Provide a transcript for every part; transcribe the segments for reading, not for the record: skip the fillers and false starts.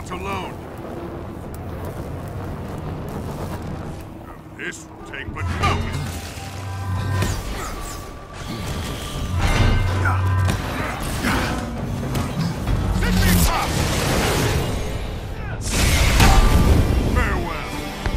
not alone. This will take but moments. Set me up! Farewell.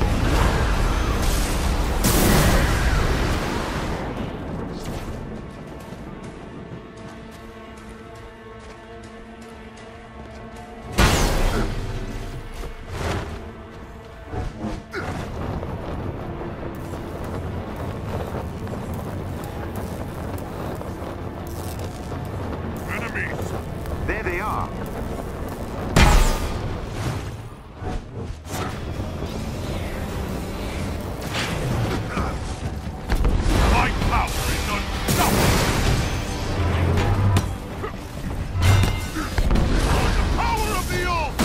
There they are. My power is unstoppable! The power of the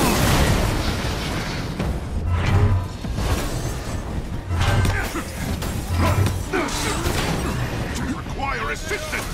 All-Father! Require assistance!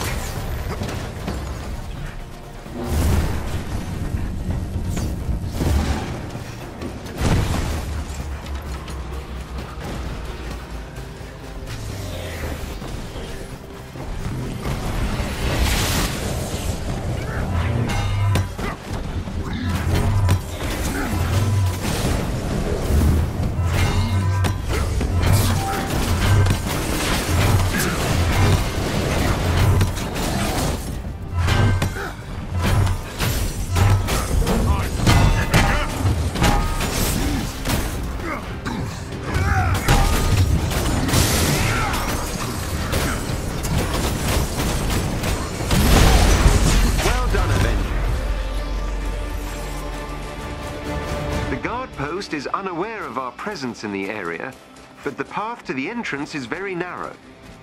Post is unaware of our presence in the area, but the path to the entrance is very narrow.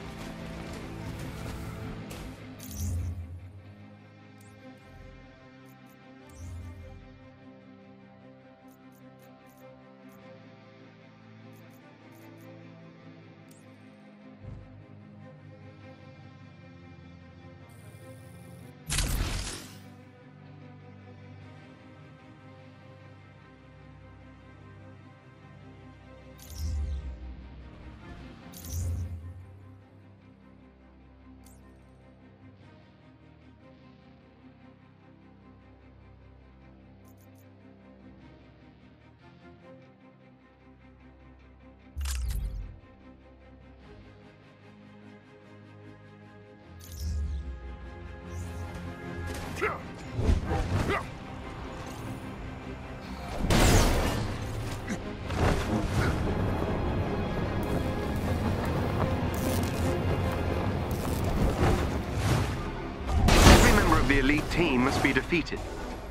Every member of the elite team must be defeated.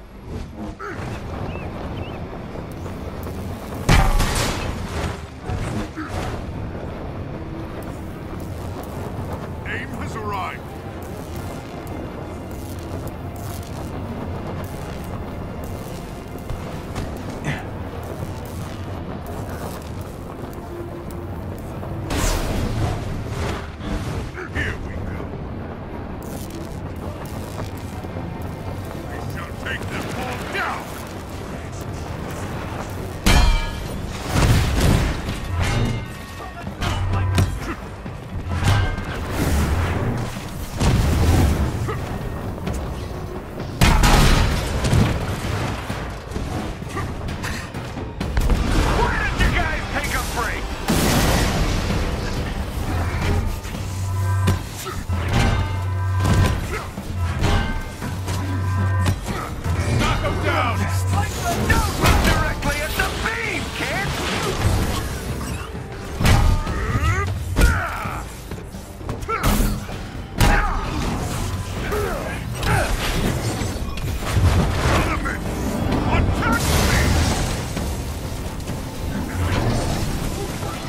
Aim has arrived. Here we go. We shall take them all down.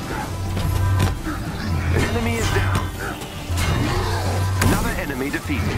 Defeated.